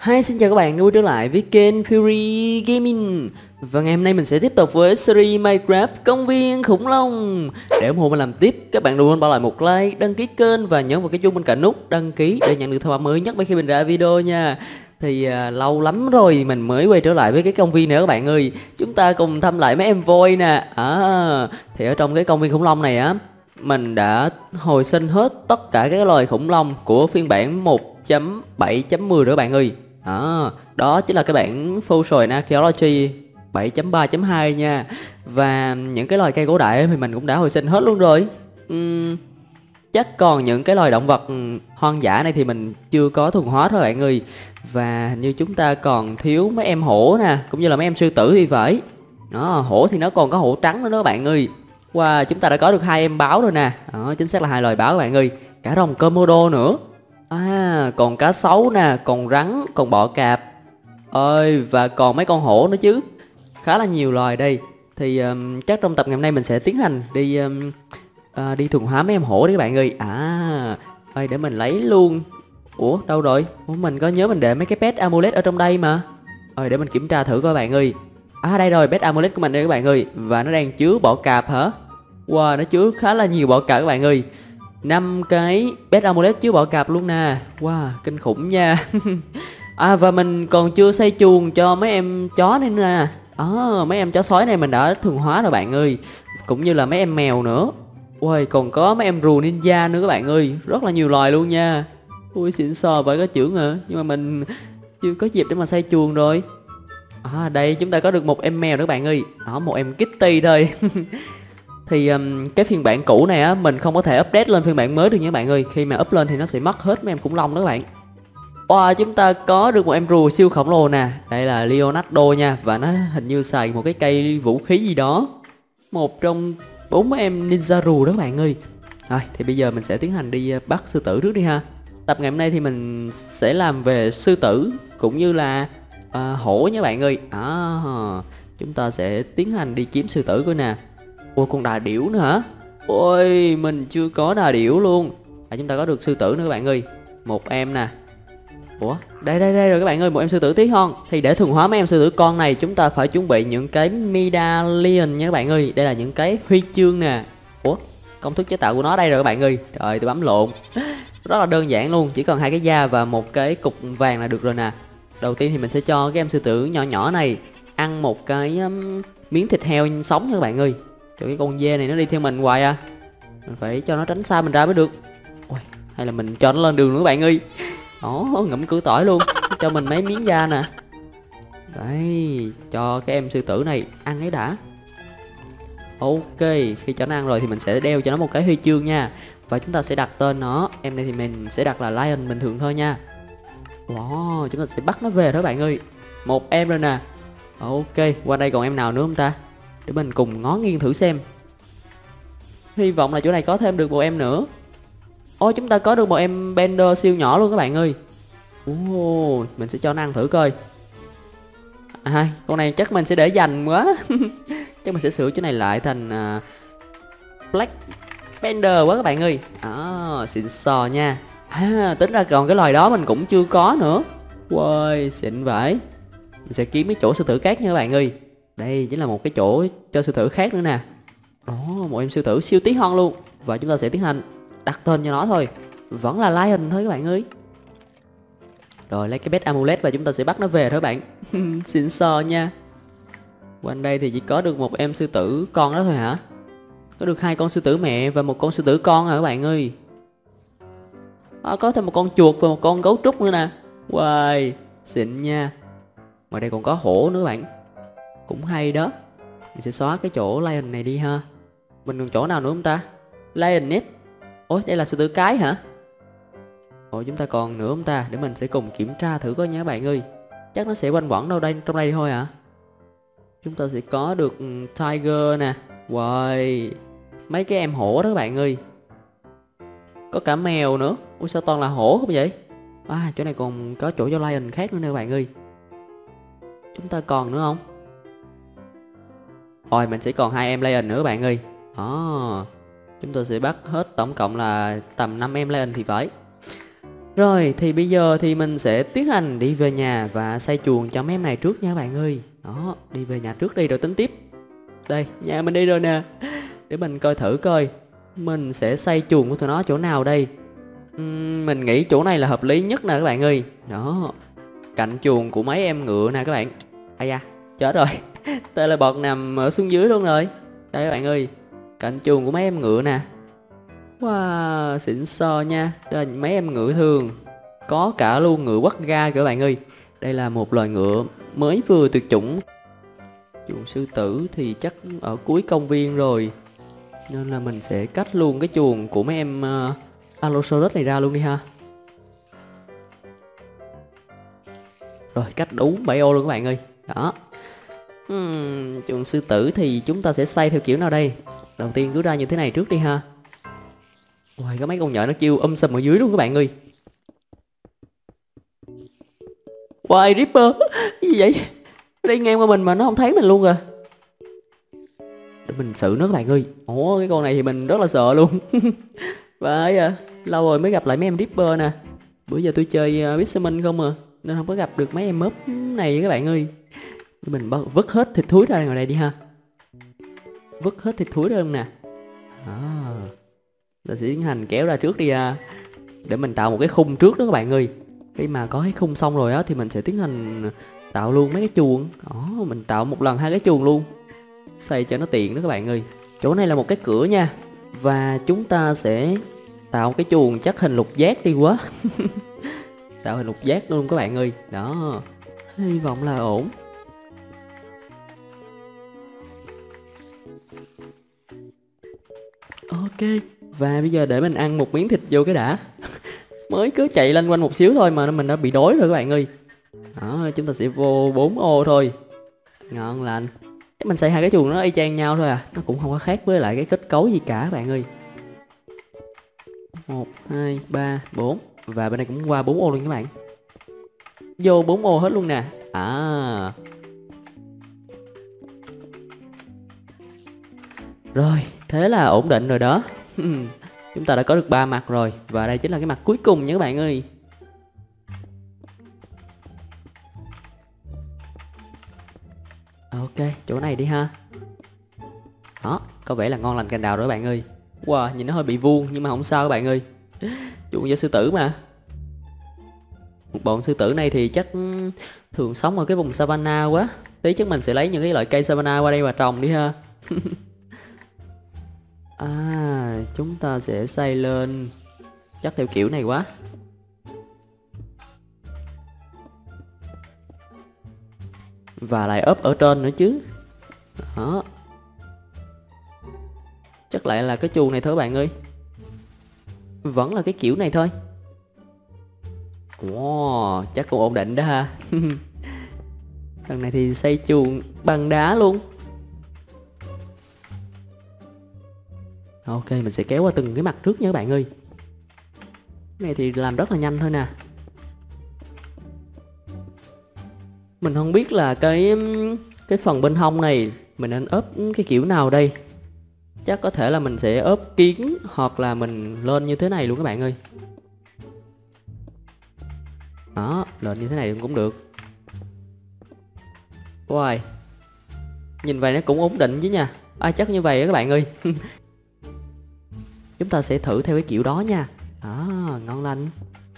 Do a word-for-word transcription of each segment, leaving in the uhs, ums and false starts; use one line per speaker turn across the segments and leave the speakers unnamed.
Hi, xin chào các bạn đã quay trở lại với kênh Fury Gaming. Và ngày hôm nay mình sẽ tiếp tục với series Minecraft Công viên khủng long. Để ủng hộ mình làm tiếp, các bạn đừng quên bỏ lại một like, đăng ký kênh và nhấn vào cái chuông bên cạnh nút đăng ký để nhận được thông báo mới nhất khi mình ra video nha. Thì à, lâu lắm rồi mình mới quay trở lại với cái công viên này các bạn ơi. Chúng ta cùng thăm lại mấy em voi nè. À, thì ở trong cái công viên khủng long này á, mình đã hồi sinh hết tất cả các loài khủng long của phiên bản một chấm bảy chấm mười rồi các bạn ơi. Đó, đó chính là cái bản Fossil Archaeology bảy chấm ba chấm hai nha. Và những cái loài cây cổ đại thì mình cũng đã hồi sinh hết luôn rồi. uhm, Chắc còn những cái loài động vật hoang dã này thì mình chưa có thuần hóa thôi bạn ơi. Và hình như chúng ta còn thiếu mấy em hổ nè, cũng như là mấy em sư tử thì phải. Đó, hổ thì nó còn có hổ trắng nữa đó bạn ơi. Wow, chúng ta đã có được hai em báo rồi nè. Đó, chính xác là hai loài báo các bạn ơi. Cả rồng Komodo nữa. À, còn cá sấu nè, còn rắn, còn bọ cạp ơi, và còn mấy con hổ nữa chứ. Khá là nhiều loài đây. Thì um, chắc trong tập ngày hôm nay mình sẽ tiến hành đi um, uh, đi thuần hóa mấy em hổ đấy các bạn ơi. À, ơi để mình lấy luôn. Ủa đâu rồi? Ủa, mình có nhớ mình để mấy cái pet amulet ở trong đây mà. Ơi để mình kiểm tra thử coi bạn ơi. À đây rồi, pet amulet của mình đây các bạn ơi. Và nó đang chứa bọ cạp hả? Wow, nó chứa khá là nhiều bọ cạp các bạn ơi. Năm cái pet amulet chứa bọ cạp luôn nè. Wow, kinh khủng nha. À, và mình còn chưa xây chuồng cho mấy em chó này nữa nè. À, mấy em chó sói này mình đã thuần hóa rồi bạn ơi. Cũng như là mấy em mèo nữa. Ui, còn có mấy em rùa ninja nữa các bạn ơi. Rất là nhiều loài luôn nha. Ui, xịn sò vậy có chưởng hả? Nhưng mà mình chưa có dịp để mà xây chuồng rồi. À, đây chúng ta có được một em mèo nữa các bạn ơi. Đó, một em Kitty thôi. Thì um, cái phiên bản cũ này á, mình không có thể update lên phiên bản mới được nha bạn ơi. Khi mà up lên thì nó sẽ mất hết mấy em khủng long đó các bạn. Wow, chúng ta có được một em rùa siêu khổng lồ nè. Đây là Leonardo nha. Và nó hình như xài một cái cây vũ khí gì đó. Một trong bốn em ninja rùa đó các bạn ơi. Rồi, thì bây giờ mình sẽ tiến hành đi bắt sư tử trước đi ha. Tập ngày hôm nay thì mình sẽ làm về sư tử cũng như là uh, hổ nha bạn ơi. À, chúng ta sẽ tiến hành đi kiếm sư tử coi nè. Ôi, con đà điểu nữa hả? Ôi, mình chưa có đà điểu luôn. À, chúng ta có được sư tử nữa các bạn ơi. Một em nè. Ủa, đây đây đây rồi các bạn ơi, một em sư tử tí hon. Thì để thuần hóa mấy em sư tử con này, chúng ta phải chuẩn bị những cái medallion nha các bạn ơi. Đây là những cái huy chương nè. Ủa, công thức chế tạo của nó đây rồi các bạn ơi. Trời, tôi bấm lộn. Rất là đơn giản luôn, chỉ cần hai cái da và một cái cục vàng là được rồi nè. Đầu tiên thì mình sẽ cho cái em sư tử nhỏ nhỏ này ăn một cái um, miếng thịt heo sống nha các bạn ơi. Trời, cái con dê này nó đi theo mình hoài à. Mình phải cho nó tránh xa mình ra mới được. Ôi, hay là mình cho nó lên đường nữa các bạn ơi. Đó, ngậm củ tỏi luôn. Cho mình mấy miếng da nè. Đấy, cho cái em sư tử này ăn ấy đã. Ok, khi cho nó ăn rồi thì mình sẽ đeo cho nó một cái huy chương nha. Và chúng ta sẽ đặt tên nó. Em này thì mình sẽ đặt là Lion bình thường thôi nha. Wow, chúng ta sẽ bắt nó về đó bạn ơi. Một em rồi nè. Ok, qua đây còn em nào nữa không ta? Để mình cùng ngó nghiêng thử xem. Hy vọng là chỗ này có thêm được một em nữa. Ôi, chúng ta có được một em Bender siêu nhỏ luôn các bạn ơi. Ồ, mình sẽ cho nó ăn thử coi. À, con này chắc mình sẽ để dành quá. Chắc mình sẽ sửa chỗ này lại thành uh, Black Bender quá các bạn ơi. Đó, xịn sò nha. À, tính ra còn cái loài đó mình cũng chưa có nữa. Wow, xịn vãi. Mình sẽ kiếm cái chỗ sư tử khác nha các bạn ơi. Đây chính là một cái chỗ cho sư tử khác nữa nè. Đó, một em sư tử siêu tí hon luôn. Và chúng ta sẽ tiến hành đặt tên cho nó thôi. Vẫn là Lion thôi các bạn ơi. Rồi lấy cái pet amulet và chúng ta sẽ bắt nó về thôi bạn. Xịn sò nha. Quanh đây thì chỉ có được một em sư tử con đó thôi hả? Có được hai con sư tử mẹ và một con sư tử con à các bạn ơi. À, có thêm một con chuột và một con gấu trúc nữa nè. Wow, xịn nha. Ngoài đây còn có hổ nữa bạn. Cũng hay đó. Mình sẽ xóa cái chỗ Lion này đi ha. Mình còn chỗ nào nữa không ta? Lioness. Ôi, đây là sư tử cái hả? Ồ, chúng ta còn nữa không ta? Để mình sẽ cùng kiểm tra thử coi nha các bạn ơi. Chắc nó sẽ quanh quẩn đâu đây, trong đây thôi à. Chúng ta sẽ có được Tiger nè. Wow, mấy cái em hổ đó các bạn ơi. Có cả mèo nữa. Ui, sao toàn là hổ không vậy? À, chỗ này còn có chỗ cho Lion khác nữa nè các bạn ơi. Chúng ta còn nữa không? Rồi, mình sẽ còn hai em Lion nữa các bạn ơi. Đó, chúng ta sẽ bắt hết tổng cộng là tầm năm em Lion thì phải. Rồi thì bây giờ thì mình sẽ tiến hành đi về nhà và xây chuồng cho mấy em này trước nha các bạn ơi. Đó, đi về nhà trước đi rồi tính tiếp. Đây, nhà mình đi rồi nè. Để mình coi thử coi mình sẽ xây chuồng của tụi nó chỗ nào đây. uhm, Mình nghĩ chỗ này là hợp lý nhất nè các bạn ơi. Đó, cạnh chuồng của mấy em ngựa nè các bạn. Ây da, chết rồi. Teleport nằm ở xuống dưới luôn rồi. Đây các bạn ơi, cạnh chuồng của mấy em ngựa nè. Wow, xịn sò nha. Đây là mấy em ngựa thường. Có cả luôn ngựa quắt ga các bạn ơi. Đây là một loài ngựa mới vừa tuyệt chủng. Chuồng sư tử thì chắc ở cuối công viên rồi, nên là mình sẽ cách luôn cái chuồng của mấy em uh, Allosaurus này ra luôn đi ha. Rồi cách đủ bảy ô luôn các bạn ơi. Đó. uhm, Chuồng sư tử thì chúng ta sẽ xây theo kiểu nào đây? Đầu tiên cứ ra như thế này trước đi ha. Ôi, có mấy con nhện nó kêu um sùm ở dưới luôn các bạn ơi. Wow, Ripper. Cái gì vậy? Nó đi ngang qua mình mà nó không thấy mình luôn rồi. Để mình xử nó các bạn ơi. Ủa, cái con này thì mình rất là sợ luôn. Vậy à, lâu rồi mới gặp lại mấy em Ripper nè. Bữa giờ tôi chơi uh, Fisherman không à, nên không có gặp được mấy em mớp này các bạn ơi. Mình vứt hết thịt thúi ra ngoài đây đi ha. Vứt hết thịt thúi ra không nè. À, ta sẽ tiến hành kéo ra trước đi à, để mình tạo một cái khung trước đó các bạn ơi. Khi mà có cái khung xong rồi á thì mình sẽ tiến hành tạo luôn mấy cái chuồng. Đó, mình tạo một lần hai cái chuồng luôn, xây cho nó tiện đó các bạn ơi. Chỗ này là một cái cửa nha, và chúng ta sẽ tạo cái chuồng chắc hình lục giác đi quá. Tạo hình lục giác luôn các bạn ơi. Đó, hy vọng là ổn. Ok, và bây giờ để mình ăn một miếng thịt vô cái đã. Mới cứ chạy lanh quanh một xíu thôi mà mình đã bị đói rồi các bạn ơi. Đó, chúng ta sẽ vô bốn ô thôi. Ngon lành. Mình xây hai cái chuồng nó y chang nhau thôi à, nó cũng không có khác với lại cái kết cấu gì cả các bạn ơi. Một, hai, ba, bốn. Và bên này cũng qua bốn ô luôn các bạn. Vô bốn ô hết luôn nè. À, rồi, thế là ổn định rồi đó. Chúng ta đã có được ba mặt rồi, và đây chính là cái mặt cuối cùng nha các bạn ơi. Ok, chỗ này đi ha. Đó, có vẻ là ngon lành cành đào rồi các bạn ơi. Wow, nhìn nó hơi bị vuông nhưng mà không sao các bạn ơi. Chuồng cho sư tử mà. Một bọn sư tử này thì chắc thường sống ở cái vùng Savannah quá. Tí chắc mình sẽ lấy những cái loại cây Savannah qua đây và trồng đi ha. À, chúng ta sẽ xây lên chắc theo kiểu này quá. Và lại ốp ở trên nữa chứ. Đó, chắc lại là cái chuồng này thôi bạn ơi. Vẫn là cái kiểu này thôi. Wow, chắc cũng ổn định đó ha. Lần này thì xây chuồng bằng đá luôn. Ok, mình sẽ kéo qua từng cái mặt trước nha các bạn ơi. Cái này thì làm rất là nhanh thôi nè. Mình không biết là cái cái phần bên hông này mình nên ốp cái kiểu nào đây. Chắc có thể là mình sẽ ốp kiến, hoặc là mình lên như thế này luôn các bạn ơi. Đó, lên như thế này cũng được. Wow, nhìn vậy nó cũng ổn định chứ nha. À, chắc như vậy á các bạn ơi. Chúng ta sẽ thử theo cái kiểu đó nha. Đó, ngon lành.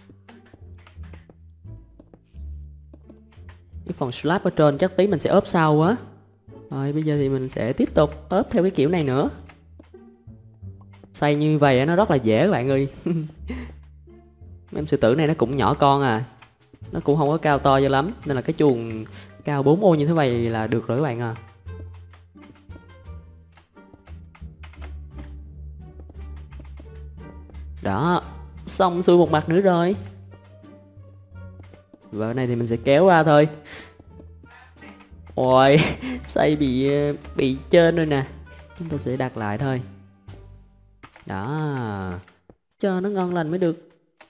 Cái phần slab ở trên chắc tí mình sẽ ốp sau quá. Rồi bây giờ thì mình sẽ tiếp tục ốp theo cái kiểu này nữa. Xây như vậy nó rất là dễ các bạn ơi. Em sư tử này nó cũng nhỏ con à, nó cũng không có cao to cho lắm, nên là cái chuồng cao bốn ô như thế này là được rồi các bạn à. Đó, xong xuôi một mặt nữa rồi. Và cái này thì mình sẽ kéo ra thôi. Ôi, xây bị bị trên rồi nè. Chúng ta sẽ đặt lại thôi. Đó, cho nó ngon lành mới được.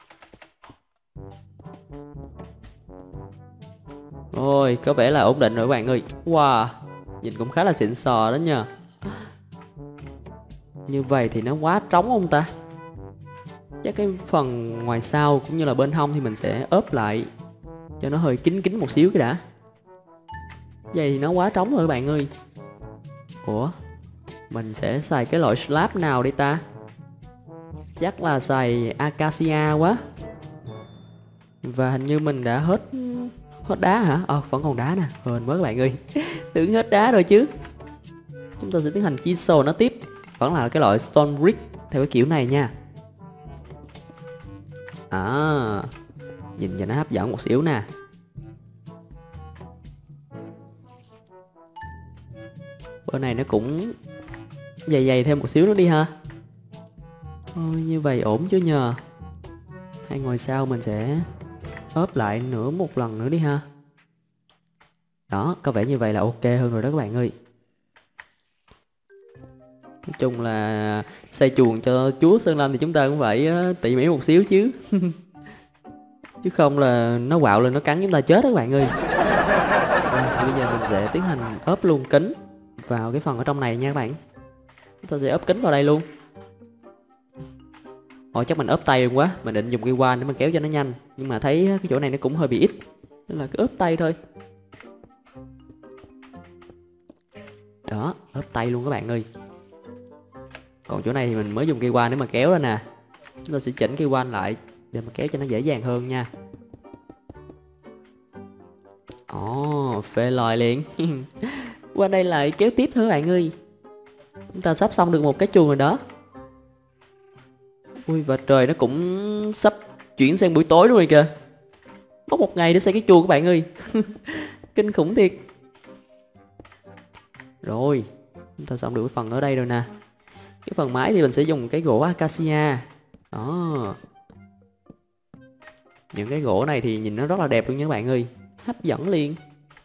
Ôi, có vẻ là ổn định rồi các bạn ơi. Wow, nhìn cũng khá là xịn sò đó nha. Như vậy thì nó quá trống không ta? Chắc cái phần ngoài sau cũng như là bên hông thì mình sẽ ốp lại cho nó hơi kín kín một xíu cái đã. Vậy thì nó quá trống rồi các bạn ơi. Ủa, mình sẽ xài cái loại slab nào đi ta? Chắc là xài acacia quá. Và hình như mình đã hết hết đá hả? Ờ, vẫn còn đá nè, hên quá các bạn ơi. Tưởng hết đá rồi chứ. Chúng ta sẽ tiến hành chisel nó tiếp. Vẫn là cái loại stone brick theo cái kiểu này nha. À, nhìn cho nó hấp dẫn một xíu nè. Bữa này nó cũng dày dày thêm một xíu nữa đi ha. Ôi, như vậy ổn chứ nhờ. Hay ngồi sau mình sẽ ốp lại nữa một lần nữa đi ha. Đó, có vẻ như vậy là ok hơn rồi đó các bạn ơi. Nói chung là xây chuồng cho chúa Sơn Lâm thì chúng ta cũng phải tỉ mỉ một xíu chứ. Chứ không là nó quạo lên nó cắn chúng ta chết đó các bạn ơi. Rồi, thì bây giờ mình sẽ tiến hành ốp luôn kính vào cái phần ở trong này nha các bạn. Chúng ta sẽ ốp kính vào đây luôn. Ồ, chắc mình ốp tay quá. Mình định dùng cây quan để mà kéo cho nó nhanh. Nhưng mà thấy cái chỗ này nó cũng hơi bị ít, nên là cứ ốp tay thôi. Đó, ốp tay luôn các bạn ơi. Còn chỗ này thì mình mới dùng cây quan để mà kéo ra nè. Chúng ta sẽ chỉnh cây quan lại để mà kéo cho nó dễ dàng hơn nha. Ồ, oh, phê lòi liền. Qua đây lại kéo tiếp thôi các bạn ơi. Chúng ta sắp xong được một cái chuồng rồi đó. Ui, và trời nó cũng sắp chuyển sang buổi tối luôn rồi kìa. Mất một ngày để xây cái chuồng các bạn ơi. Kinh khủng thiệt. Rồi, chúng ta xong được cái phần ở đây rồi nè. Cái phần mái thì mình sẽ dùng cái gỗ acacia. Đó. Những cái gỗ này thì nhìn nó rất là đẹp luôn nha các bạn ơi. Hấp dẫn liền.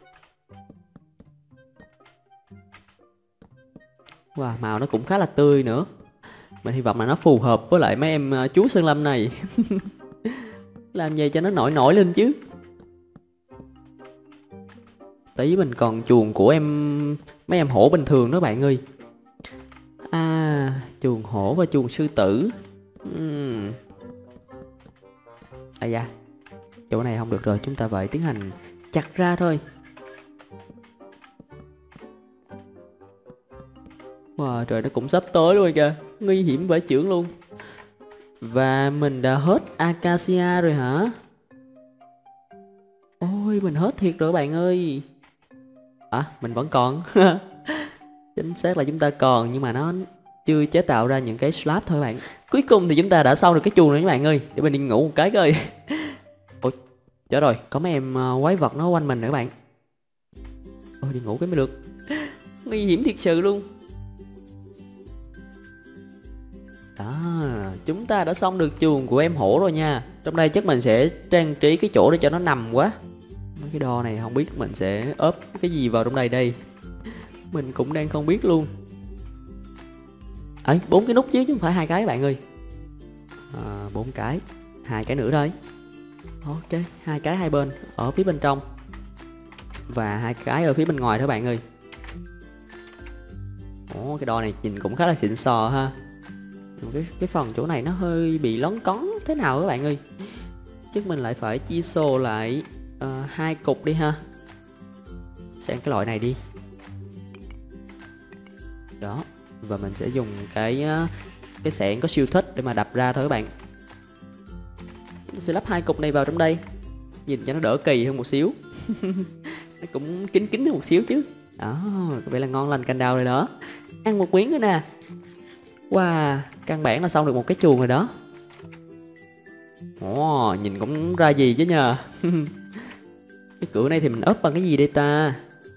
Wow, màu nó cũng khá là tươi nữa. Mình hy vọng là nó phù hợp với lại mấy em uh, chú Sơn Lâm này. Làm gì cho nó nổi nổi lên chứ. Tí mình còn chuồng của em mấy em hổ bình thường đó bạn ơi. À, chuồng hổ và chuồng sư tử. uhm. À da, chỗ này không được rồi, chúng ta phải tiến hành chặt ra thôi. Wow, trời nó cũng sắp tối luôn kìa. Nguy hiểm vãi chưởng luôn. Và mình đã hết acacia rồi hả? Ôi, mình hết thiệt rồi bạn ơi. À, mình vẫn còn. Chính xác là chúng ta còn, nhưng mà nó chưa chế tạo ra những cái slab thôi bạn. Cuối cùng thì chúng ta đã xong được cái chuồng rồi các bạn ơi. Để mình đi ngủ một cái coi. Ôi, chết rồi, có mấy em quái vật nó quanh mình nữa các bạn. Ôi, đi ngủ cái mới được. Nguy hiểm thiệt sự luôn. Đó, chúng ta đã xong được chuồng của em hổ rồi nha. Trong đây chắc mình sẽ trang trí cái chỗ để cho nó nằm quá. Mấy cái đo này không biết mình sẽ ốp cái gì vào trong đây đây. Mình cũng đang không biết luôn. Ấy, bốn cái nút chứ chứ không phải hai cái các bạn ơi. À, bốn cái, hai cái nữa thôi. Ok, hai cái hai bên ở phía bên trong và hai cái ở phía bên ngoài thôi bạn ơi. Ồ, cái đo này nhìn cũng khá là xịn sò ha. Cái, cái phần chỗ này nó hơi bị lấn cấn thế nào các bạn ơi. Chắc mình lại phải chia xô lại uh, hai cục đi ha. Sang cái loại này đi. Đó. Và mình sẽ dùng cái uh, cái xẻng có siêu thích để mà đập ra thôi các bạn. Mình sẽ lắp hai cục này vào trong đây. Nhìn cho nó đỡ kỳ hơn một xíu. Nó cũng kín kín hơn một xíu chứ. Đó, có vẻ là ngon lành canh đào rồi đó. Ăn một miếng nữa nè. Wow, căn bản là xong được một cái chuồng rồi đó. Ồ, nhìn cũng ra gì chứ nhờ. Cái cửa này thì mình ốp bằng cái gì đây ta?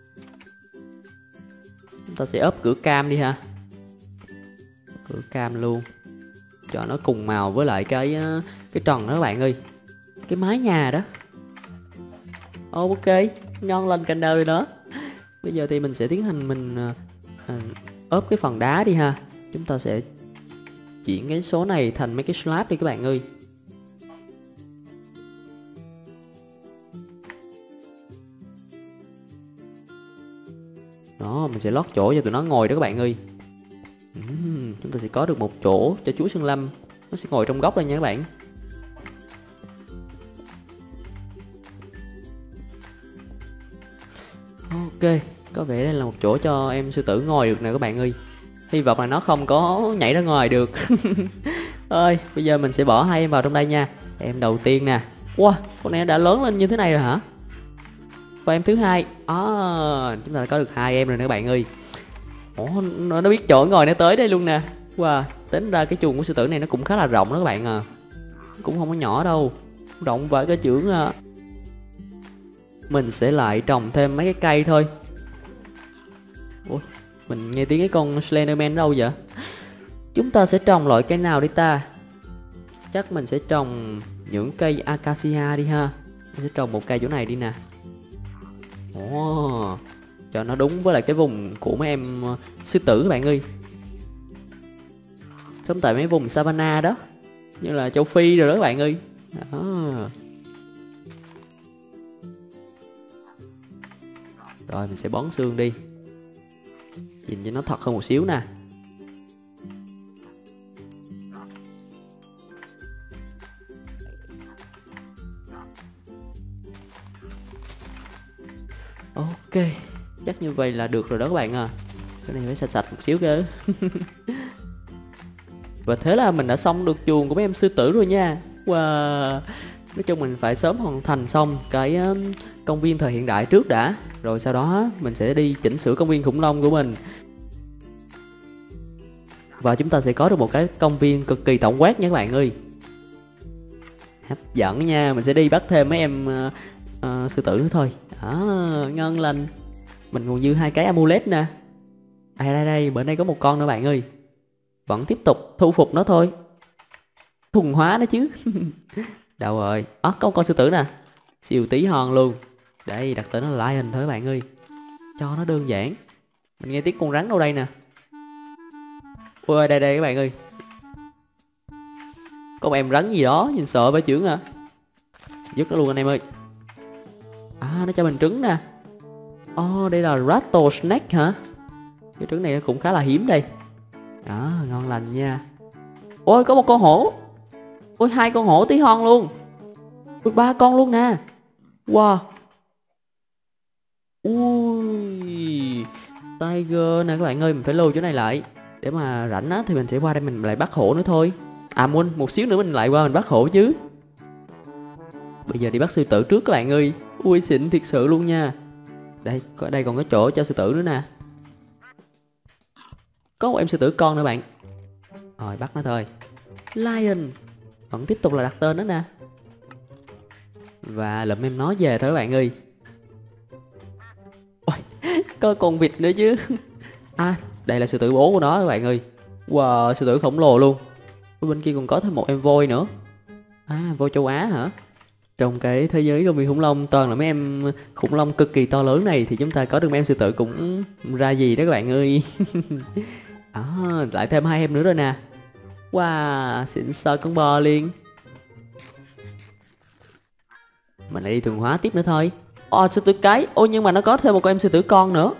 Chúng ta sẽ ốp cửa cam đi ha. Cửa cam luôn. Cho nó cùng màu với lại cái cái trần đó các bạn ơi. Cái mái nhà đó. Ok, ngon lành canh đào rồi đó. Bây giờ thì mình sẽ tiến hành mình uh, ốp cái phần đá đi ha. Chúng ta sẽ chuyển cái số này thành mấy cái slab đi các bạn ơi. Đó, mình sẽ lót chỗ cho tụi nó ngồi đó các bạn ơi. uhm, Chúng ta sẽ có được một chỗ cho chú Sơn Lâm Nó sẽ ngồi trong góc đây nha các bạn. Ok, có vẻ đây là một chỗ cho em sư tử ngồi được nè các bạn ơi. Hy vọng là nó không có nhảy ra ngoài được. Ơi, bây giờ mình sẽ bỏ hai em vào trong đây nha. Em đầu tiên nè. Wow, con này đã lớn lên như thế này rồi hả? Và em thứ hai. À, chúng ta đã có được hai em rồi nè các bạn ơi. Ồ, nó, nó biết chỗ ngồi nó tới đây luôn nè. Wow, tính ra cái chuồng của sư tử này nó cũng khá là rộng đó các bạn à. Cũng không có nhỏ đâu. Rộng vài cái chưởng à. Mình sẽ lại trồng thêm mấy cái cây thôi. Ủa, mình nghe tiếng cái con Slenderman đâu vậy? Chúng ta sẽ trồng loại cây nào đi ta? Chắc mình sẽ trồng những cây acacia đi ha. Mình sẽ trồng một cây chỗ này đi nè. Ồ, cho nó đúng với lại cái vùng của mấy em uh, sư tử các bạn ơi. Sống tại mấy vùng savannah đó, như là châu Phi rồi đó các bạn ơi. Đó. Rồi mình sẽ bón xương đi, nhìn cho nó thật hơn một xíu nè. Ok, chắc như vậy là được rồi đó các bạn à. Cái này phải sạch sạch một xíu cơ. Và thế là mình đã xong được chuồng của mấy em sư tử rồi nha. Wow. Nói chung mình phải sớm hoàn thành xong cái um, công viên thời hiện đại trước đã. Rồi sau đó mình sẽ đi chỉnh sửa công viên khủng long của mình. Và chúng ta sẽ có được một cái công viên cực kỳ tổng quát nha các bạn ơi. Hấp dẫn nha, mình sẽ đi bắt thêm mấy em uh, uh, sư tử nữa thôi. À, ngon lành. Mình còn dư hai cái amulet nè. Đây đây đây, bữa nay có một con nữa bạn ơi. Vẫn tiếp tục thu phục nó thôi. Thuần hóa nó chứ. Đâu rồi? À, có một con sư tử nè. Siêu tí hon luôn. Đây, đặt tên nó là Lion thôi các bạn ơi. Cho nó đơn giản. Mình nghe tiếng con rắn đâu đây nè. Ôi đây đây các bạn ơi. Có một em rắn gì đó, nhìn sợ phải chưởng à. Dứt nó luôn anh em ơi. À, nó cho mình trứng nè. Ồ, oh, đây là rattlesnake hả? Cái trứng này cũng khá là hiếm đây. Đó, ngon lành nha. Ôi, có một con hổ. Ôi, hai con hổ tí hon luôn. Ôi, ba con luôn nè. Wow. Ui, tiger nè các bạn ơi. Mình phải lưu chỗ này lại. Để mà rảnh á thì mình sẽ qua đây mình lại bắt hổ nữa thôi. À, muốn một xíu nữa mình lại qua mình bắt hổ chứ. Bây giờ đi bắt sư tử trước các bạn ơi. Ui, xịn thiệt sự luôn nha. Đây, có đây còn có chỗ cho sư tử nữa nè. Có một em sư tử con nữa bạn. Rồi, bắt nó thôi. Lion. Vẫn tiếp tục là đặt tên đó nè. Và lụm em nó về thôi các bạn ơi. Ôi, có con vịt nữa chứ. À, đây là sư tử bố của nó các bạn ơi. Wow, sư tử khổng lồ luôn. Bên kia còn có thêm một em voi nữa. À, voi châu Á hả? Trong cái thế giới công viên khủng long toàn là mấy em khủng long cực kỳ to lớn này thì chúng ta có được mấy em sư tử cũng ra gì đó các bạn ơi. À, lại thêm hai em nữa rồi nè. Wow, xịn sò con bò liền. Mình lại đi thuần hóa tiếp nữa thôi. Ồ, sư tử cái. Ôi nhưng mà nó có thêm một con em sư tử con nữa.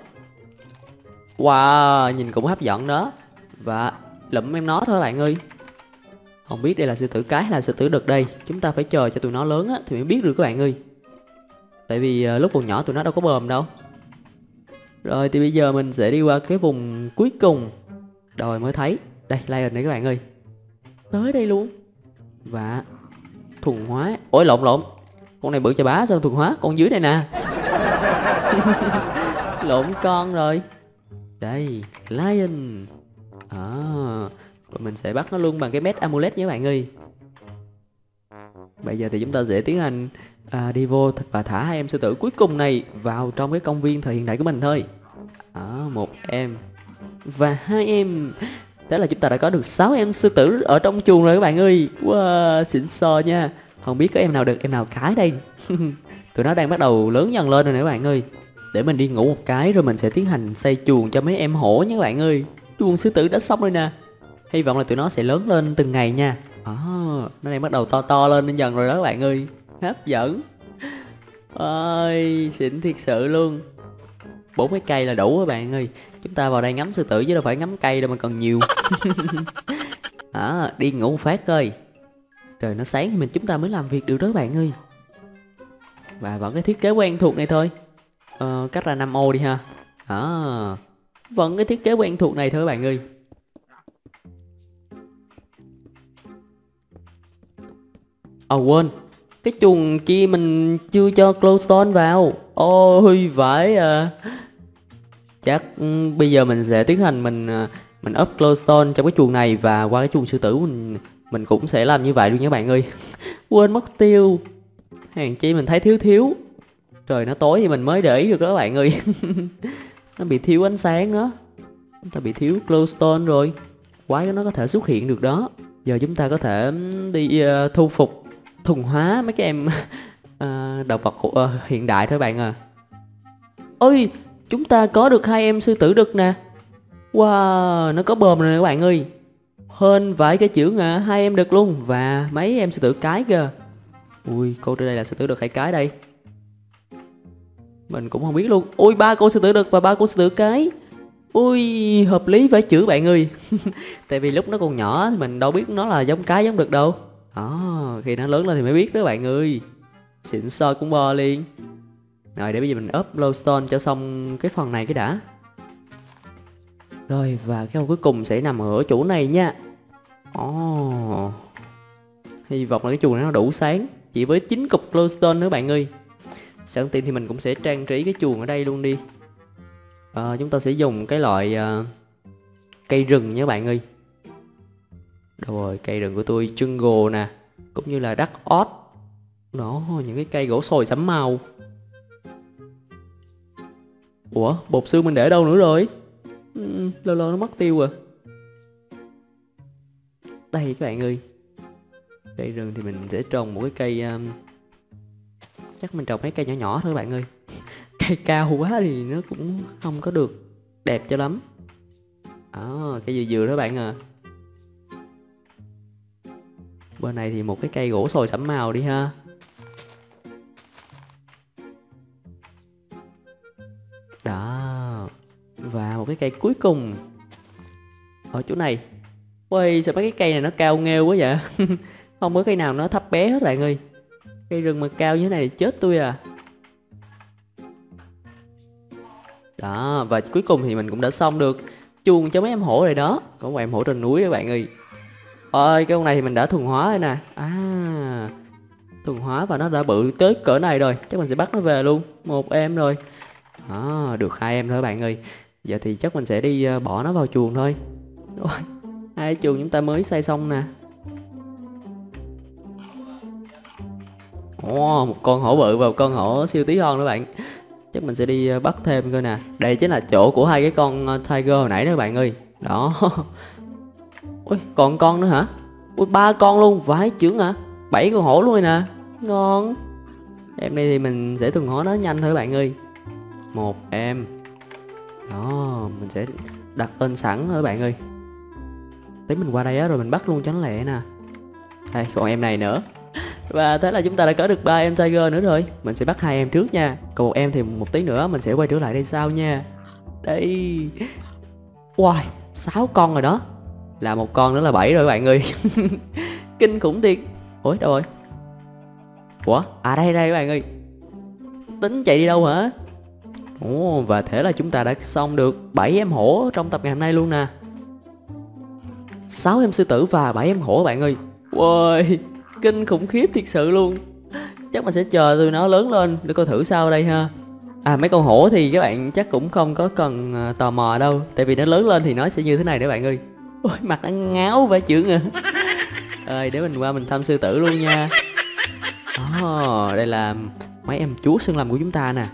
Wow, nhìn cũng hấp dẫn đó. Và lụm em nó thôi các bạn ơi. Không biết đây là sư tử cái hay là sư tử đực đây. Chúng ta phải chờ cho tụi nó lớn á thì mới biết được các bạn ơi. Tại vì uh, lúc còn nhỏ tụi nó đâu có bờm đâu. Rồi thì bây giờ mình sẽ đi qua cái vùng cuối cùng. Rồi mới thấy. Đây, Lion này các bạn ơi. Tới đây luôn. Và thuần hóa. Ôi lộn lộn. Con này bự chà bá sao thuần hóa. Con dưới đây nè. Lộn con rồi. Đây, Lion. À, và mình sẽ bắt nó luôn bằng cái Met Amulet nha các bạn ơi. Bây giờ thì chúng ta sẽ tiến hành à, đi vô và thả hai em sư tử cuối cùng này vào trong cái công viên thời hiện đại của mình thôi. À, một em và hai em. Thế là chúng ta đã có được sáu em sư tử ở trong chuồng rồi các bạn ơi. Wow, xịn sò nha. Không biết có em nào được em nào cái đây. Tụi nó đang bắt đầu lớn dần lên rồi nè các bạn ơi. Để mình đi ngủ một cái rồi mình sẽ tiến hành xây chuồng cho mấy em hổ nha các bạn ơi. Chuồng sư tử đã xong rồi nè. Hy vọng là tụi nó sẽ lớn lên từng ngày nha. À, nó đang bắt đầu to to lên dần rồi đó các bạn ơi. Hấp dẫn. Ôi, xịn thiệt sự luôn. Bốn cái cây là đủ các bạn ơi. Chúng ta vào đây ngắm sư tử chứ đâu phải ngắm cây đâu mà còn nhiều. À, đi ngủ một phát coi. Trời nó sáng thì mình chúng ta mới làm việc được đó bạn ơi. Và vẫn cái thiết kế quen thuộc này thôi. Ờ, cắt ra năm ô đi ha. À, vẫn cái thiết kế quen thuộc này thôi bạn ơi. Ờ à, quên, cái chuồng kia mình chưa cho glowstone vào. Ôi vãi à. Chắc ừ, bây giờ mình sẽ tiến hành mình mình up glowstone trong cái chuồng này, và qua cái chuồng sư tử mình mình cũng sẽ làm như vậy luôn nha bạn ơi. Quên mất tiêu. Hèn chi mình thấy thiếu thiếu. Trời nó tối thì mình mới để ý được đó bạn ơi. Nó bị thiếu ánh sáng đó. Chúng ta bị thiếu glowstone rồi. Quái nó có thể xuất hiện được đó. Giờ chúng ta có thể đi uh, thu phục, thuần hóa mấy cái em uh, động vật uh, hiện đại thôi bạn à. Ôi, chúng ta có được hai em sư tử đực nè. Wow, nó có bờm rồi nè các bạn ơi. Hên vài cái chữ à, hai em đực luôn. Và mấy em sư tử cái kìa. Ui, cô trên đây là sư tử đực hay cái đây? Mình cũng không biết luôn. Ui, ba cô sư tử đực và ba cô sư tử cái. Ui, hợp lý phải chữ bạn ơi. Tại vì lúc nó còn nhỏ thì mình đâu biết nó là giống cái giống đực đâu. Đó, à, khi nó lớn lên thì mới biết đó bạn ơi. Xịn soi cũng bo liền. Rồi để bây giờ mình up glowstone cho xong cái phần này cái đã. Rồi và cái ô cuối cùng sẽ nằm ở chỗ này nha. Ồ, oh. Hy vọng là cái chuồng này nó đủ sáng. Chỉ với chín cục glowstone nữa bạn ơi. Sẵn tiện thì mình cũng sẽ trang trí cái chuồng ở đây luôn đi. À, chúng ta sẽ dùng cái loại uh, cây rừng nha bạn ơi. Rồi cây rừng của tôi jungle nè, cũng như là dark oak. Đó, những cái cây gỗ sồi sẫm màu. Ủa, bột xương mình để đâu nữa rồi? Ừ, lâu lâu nó mất tiêu rồi. Đây các bạn ơi. Cây rừng thì mình sẽ trồng một cái cây um, chắc mình trồng mấy cây nhỏ nhỏ thôi bạn ơi. Cây cao quá thì nó cũng không có được đẹp cho lắm. Đó, cây dừa dừa đó bạn à. Bên này thì một cái cây gỗ sồi sẫm màu đi ha. Đó. Và một cái cây cuối cùng ở chỗ này. Ui, sao mấy cái cây này nó cao nghêu quá vậy? Không có cây nào nó thấp bé hết bạn ơi. Cây rừng mà cao như thế này chết tôi à. Đó, và cuối cùng thì mình cũng đã xong được chuồng cho mấy em hổ rồi đó. Có một em hổ trên núi các bạn ơi. Ôi, cái con này thì mình đã thuần hóa rồi nè. À, thuần hóa và nó đã bự tới cỡ này rồi. Chắc mình sẽ bắt nó về luôn. Một em rồi. Đó, được hai em thôi các bạn ơi. Giờ thì chắc mình sẽ đi bỏ nó vào chuồng thôi. Ôi, hai chuồng chúng ta mới xây xong nè. Ồ, một con hổ bự và một con hổ siêu tí hon đó bạn. Chắc mình sẽ đi bắt thêm coi nè. Đây chính là chỗ của hai cái con tiger hồi nãy đó bạn ơi. Đó. Ui, còn con nữa hả? Ui, ba con luôn, vãi chưởng hả? Bảy con hổ luôn nè. Ngon. Em đây thì mình sẽ thuần hóa nó nhanh thôi bạn ơi. Một em. Đó, mình sẽ đặt tên sẵn thôi bạn ơi. Tí mình qua đây á rồi mình bắt luôn cho nó lẹ nè. Đây, còn em này nữa. Và thế là chúng ta đã có được ba em tiger nữa rồi. Mình sẽ bắt hai em trước nha. Còn một em thì một tí nữa mình sẽ quay trở lại đây sau nha. Đây. Wow, sáu con rồi đó. Là một con nữa là bảy rồi các bạn ơi. Kinh khủng thiệt. Ủa đâu rồi? Ủa? À đây đây các bạn ơi. Tính chạy đi đâu hả? Ồ, và thế là chúng ta đã xong được bảy em hổ trong tập ngày hôm nay luôn nè. sáu em sư tử và bảy em hổ các bạn ơi. Wow, kinh khủng khiếp thiệt sự luôn. Chắc mình sẽ chờ tụi nó lớn lên để coi thử sao đây ha. À, mấy con hổ thì các bạn chắc cũng không có cần uh, tò mò đâu. Tại vì nó lớn lên thì nó sẽ như thế này đấy bạn ơi. Ôi, mặt nó ngáo vẻ chưởng à. Rồi để mình qua mình thăm sư tử luôn nha. Đó, đây là mấy em chúa sơn lâm của chúng ta nè.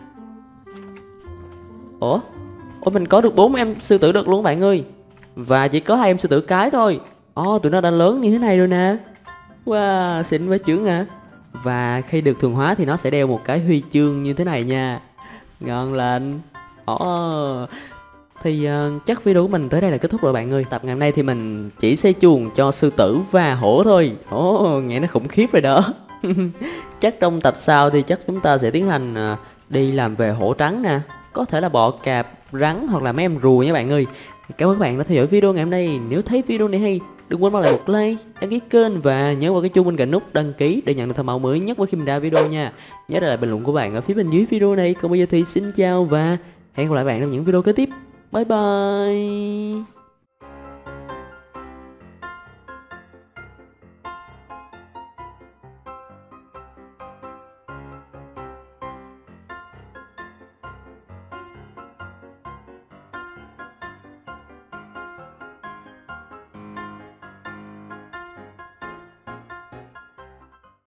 Ủa? Ủa mình có được bốn em sư tử đực luôn bạn ơi. Và chỉ có hai em sư tử cái thôi. Ồ, tụi nó đã lớn như thế này rồi nè. Wow, xịn với chưởng à. Và khi được thuần hóa thì nó sẽ đeo một cái huy chương như thế này nha. Ngon lành. Ồ, thì uh, chắc video của mình tới đây là kết thúc rồi bạn ơi. Tập ngày hôm nay thì mình chỉ xây chuồng cho sư tử và hổ thôi. Ồ, nghe nó khủng khiếp rồi đó. Chắc trong tập sau thì chắc chúng ta sẽ tiến hành uh, đi làm về hổ trắng nè. Có thể là bọ cạp, rắn hoặc là mấy em rùa nha bạn ơi. Cảm ơn các bạn đã theo dõi video ngày hôm nay. Nếu thấy video này hay, đừng quên bỏ lại một like, đăng ký kênh và nhớ vào cái chuông bên cạnh nút đăng ký để nhận được thông báo mới nhất mỗi khi mình ra video nha. Nhớ để lại bình luận của bạn ở phía bên dưới video này. Còn bây giờ thì xin chào và hẹn gặp lại bạn trong những video kế tiếp. Bye bye.